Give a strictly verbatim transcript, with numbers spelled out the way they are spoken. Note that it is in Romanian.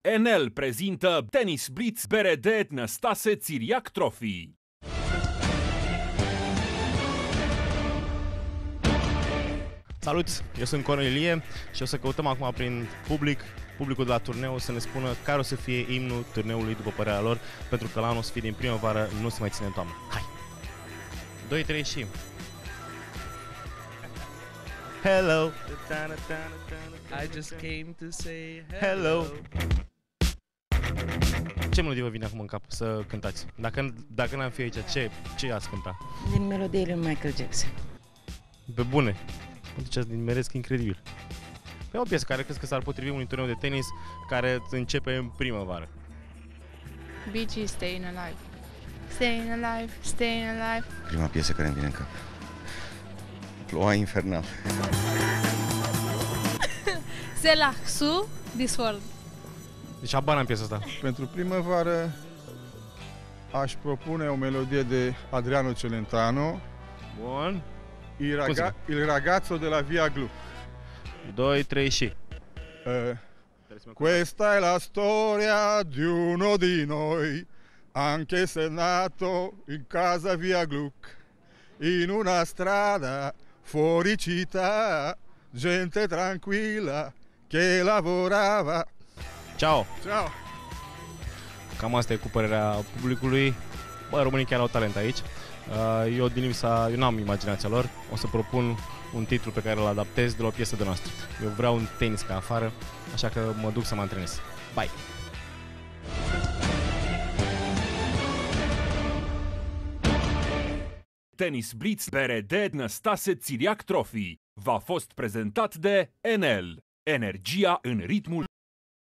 Enel prezintă Tennis Blitz B R D Năstase Țiriac Trophy. Salut! Eu sunt Cornelie și o să căutăm acum prin public, publicul de la turneu, să ne spună care o să fie imnul turneului după părerea lor, pentru că la anul o să fie din primăvară, nu se mai ține în toamnă. Hai! doi, trei și... Hello! I just came to say Hello! Ce melodie vă vine acum în cap să cântați? Dacă, dacă n-am fi aici, ce, ce ați cânta? Din melodiile lui Michael Jackson. Pe bune! Deci ați nimeresc incredibil. Pe o piesă care crezi că s-ar potrivi unui turneu de tenis care începe în primăvară. Bee Gees, Staying Alive. Staying Alive, Staying Alive. Prima piesă care îmi vine în cap. Ploua infernal. C'est la sous this world. Deci habar n-am piesa asta. Pentru primăvară aș propune o melodie de Adriano Celentano. Bun. Il, raga Il ragazzo della Via Gluck. doi, trei și... Uh, Questa è la storia di uno di noi, anche se nato in casa Via Gluck, in una strada fuori città, gente tranquilla che lavorava. Ciao! Ciao! Cam asta e cu părerea publicului. Bă, românii chiar au talent aici. Eu din lipsa, eu n-am imaginația lor. O să propun un titlu pe care îl adaptez de la o piesă de noastră. Eu vreau un tenis ca afară, așa că mă duc să mă antrenez. Bye! Tennis Blitz B R D Năstase Țiriac Trophy v-a fost prezentat de Enel. Energia în ritmul